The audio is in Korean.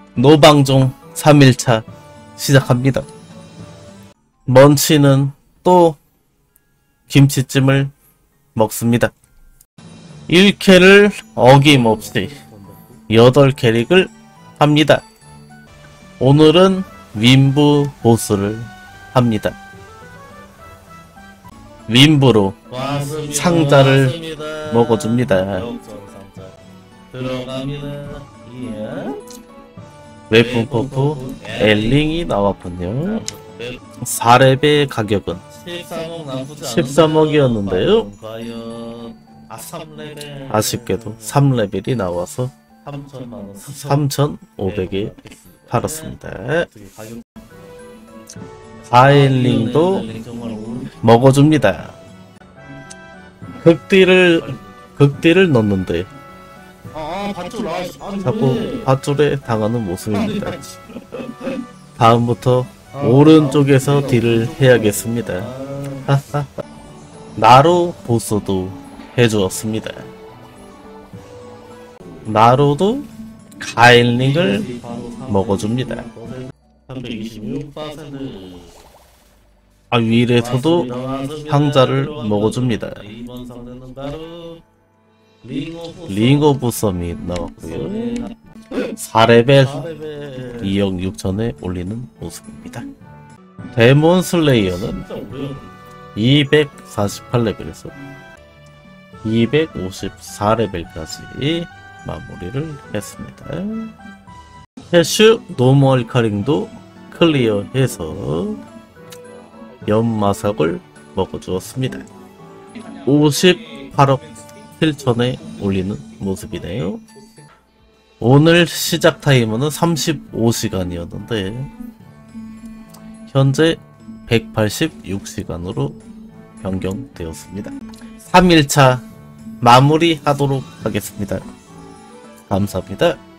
노방종 3일차 시작합니다. 먼치는 또 김치찜을 먹습니다. 1캐를 어김없이 8캐릭을 합니다. 오늘은 윈부 보스를 합니다. 윈부로 상자를 먹어줍니다. 웨폰 퍼프 엘링이 나왔군요. 4렙의 가격은 13억이었는데요. 아쉽게도 3레벨이 나와서 3,500에 팔았습니다. 가엘링도 먹어줍니다. 극딜을 넣는데 자꾸 밧줄에 당하는 모습입니다. 다음부터 오른쪽에서 딜을 해야겠습니다. 나로 보스도 해주었습니다. 나로도 가일링을 먹어줍니다. 위에서도 상자를 먹어줍니다. 링 오브 서밋 나왔고요. 4레벨 2억 6천에 올리는 모습입니다. 데몬 슬레이어는 248레벨에서 254레벨까지 마무리를 했습니다. 해슈 노멀 카링도 클리어해서 연마석을 먹어주었습니다. 58억 7천에 올리는 모습이네요. 오늘 시작 타이머는 35시간이었는데 현재 186시간으로 변경되었습니다. 3일차 마무리하도록 하겠습니다. 감사합니다.